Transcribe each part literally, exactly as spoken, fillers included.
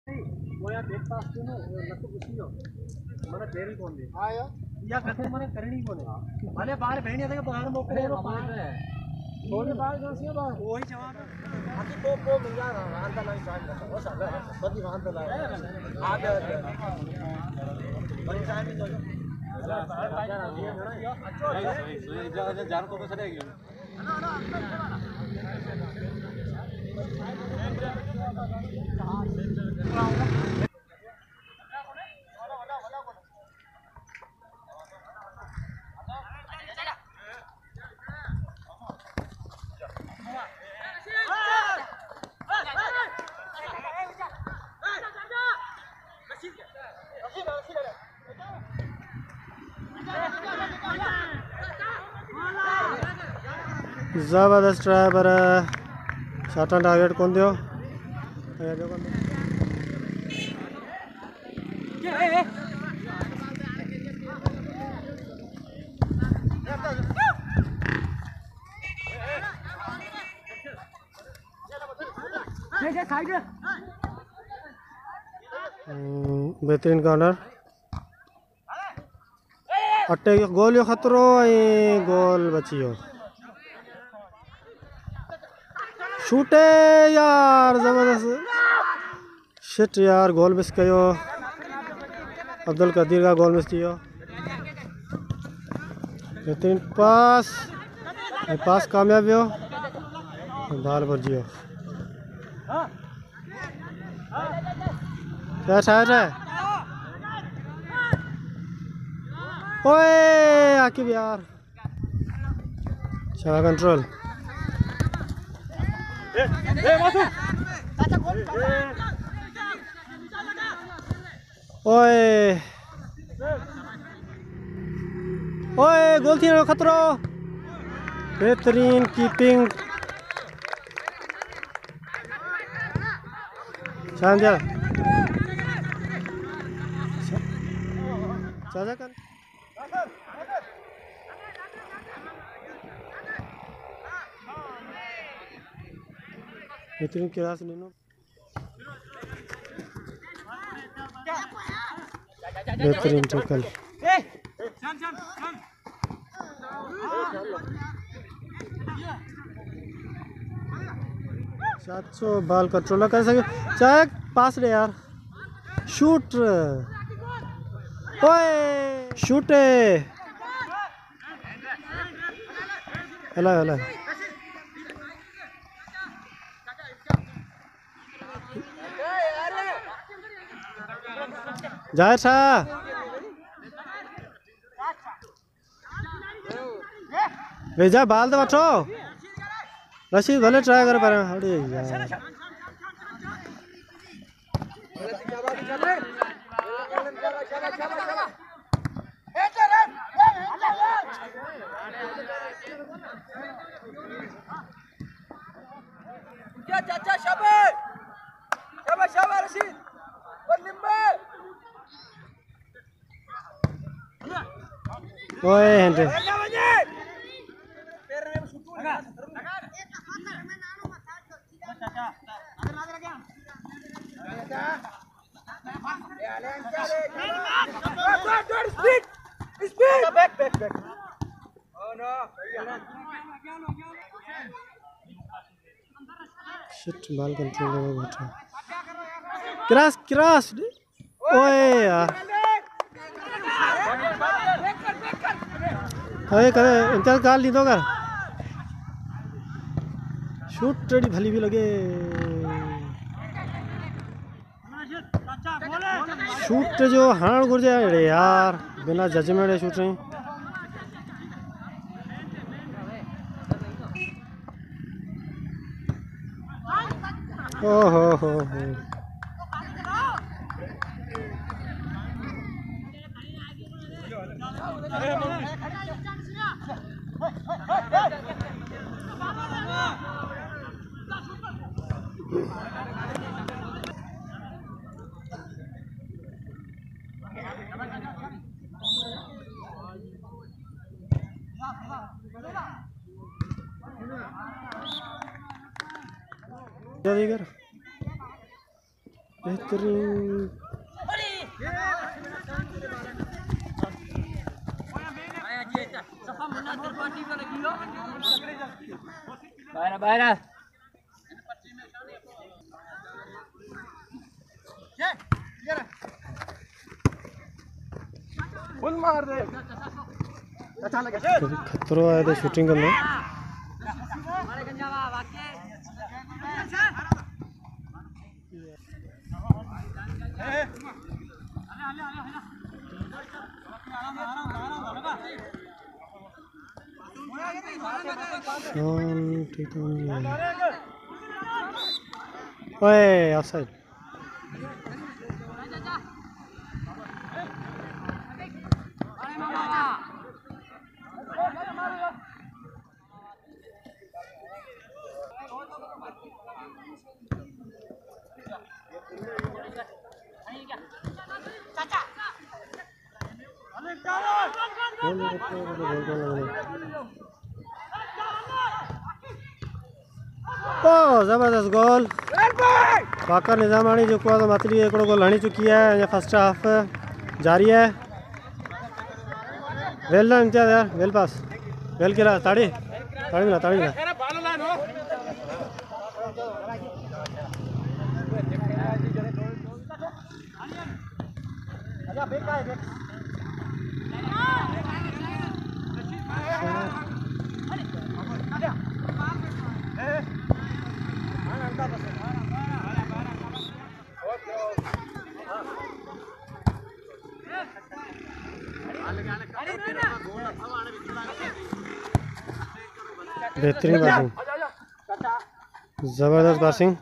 गोया ब्रेकफास्ट के ना लक्ष्य कुछ mana dairy कौन दे आया या करते mana करनी कौन है भले बाहर भेड़िया थे बाहर मौके रे थोड़ी बाहर कौन सी बात वही जवाब है आखिर को को मिल जा रहा अंदर नहीं चाहिए वो साला बड़ी बात है आ गया बड़ी टाइम में जो जान को कैसे रहेगी ना ना जबरदस्त ड्राइवर शाटा टारगेट कौन दियो बेहतरीन कॉर्नर अट्टे गोल यो खतरो गोल बचियो शूटे यार जबरदस्त शिट यार गोल मिस कयो अब्दुल कदीर का गोल मिस कियो बेहतरीन पास पास कामयाब हो बाल पर जियो क्या शायद है ओए आकिब यार शाह कंट्रोल ओए ओए गोल थी ना खतरो बेहतरीन कीपिंग शानदार चाचा कर बेहतरीन क्लास लेनो बेहतरीन टैकल सात सौ बाल कंट्रोल कर सके चाहे पास रे यार शूट ओए शूट हेलो हेलो जाहिर शाह भेजा बाल तो बठो रशीद भले ट्राई कर पर अरे यार चाचा शाबाश शाबाश शाबाश रशीद ओए हेंटे शिट बाल कंट्रोल में बैठा क्रॉस क्रॉस ओए यार अरे करे इंतजार कर ली तो कर शूट टेडी भली भी लगे शूट जो हाण गुर जाए यार बिना जजमेंट शूट रही ओ हो हो हो बेहतरीन। फुल मार दे। कभी खतरो आया था शूटिंग करना। ओए ऑफसाइड। ओ जबरदस्त गोल बाकर निजामानी जो को मतली एकड़ो गोल हणी चुकी है। ये फर्स्ट हाफ जारी है। वेल ना इम्तियाज यार, वेल पास, वेल किला ताड़ी ताड़ी मिला ताड़ी मिला। बेहतरीन पासिंग, जबरदस्त पासिंग।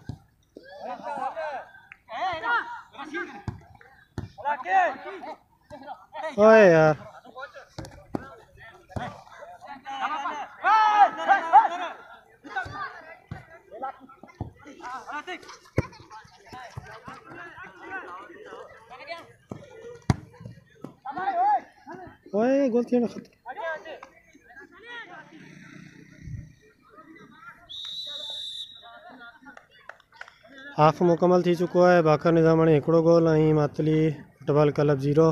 ओए यार ओए गोल किया ना खत्म। हाफ मुकम्मल थी चुको है। बाकर निजामानी हिकिड़ो गोल ऐं Matli football club zero.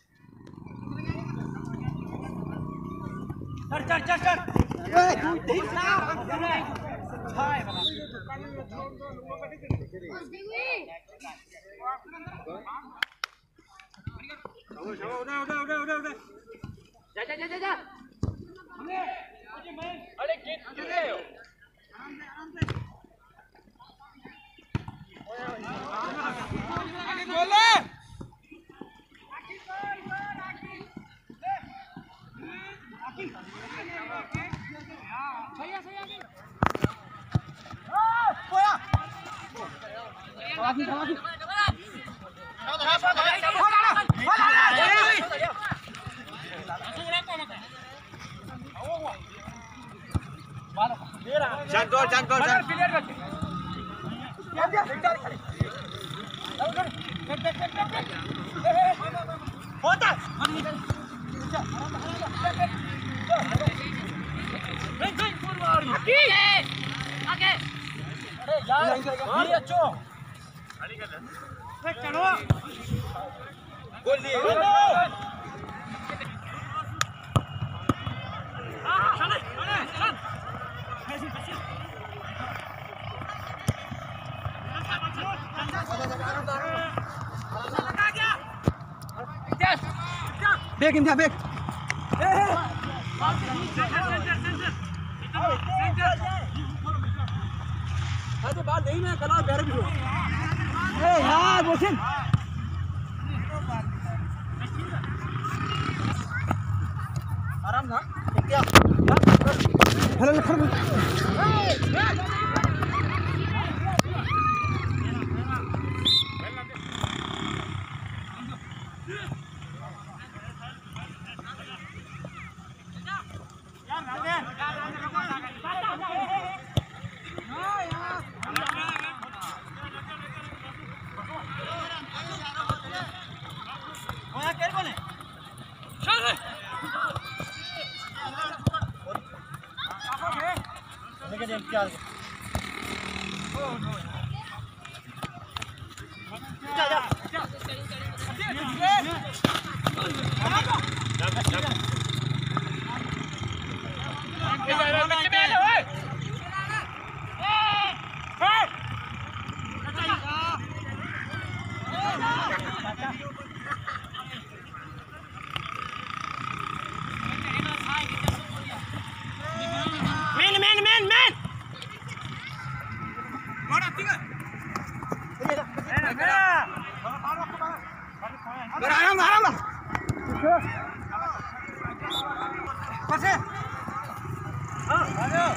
Back in there, back. अरे बात नहीं ना कला बैर भी हो। ए यार मोहसिन। आराम ना। क्या? Hello hello. क्या मेन मेन मेन मेन आराम आराम कैसे हाँ आ जाओ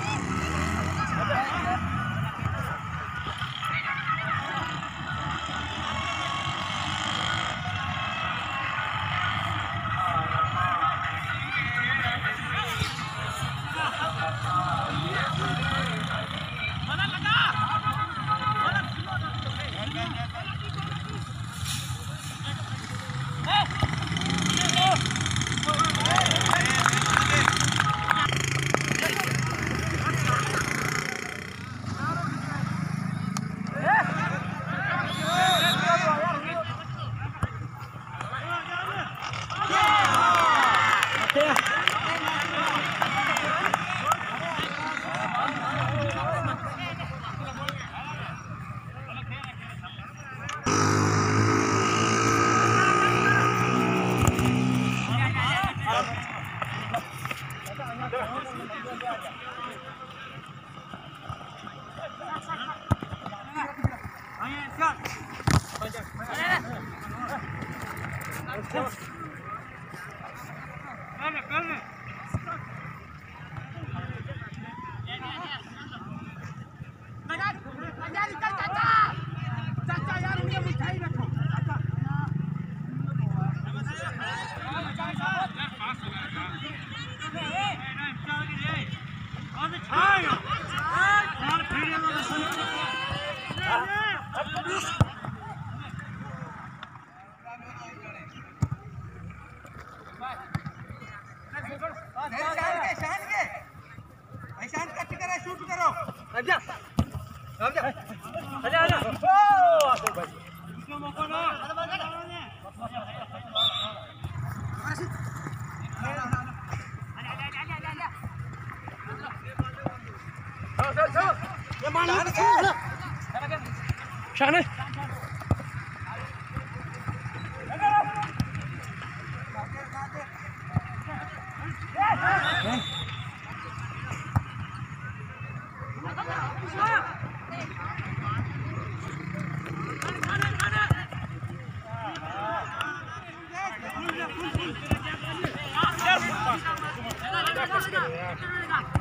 शान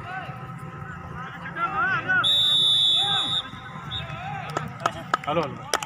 हेलो हेलो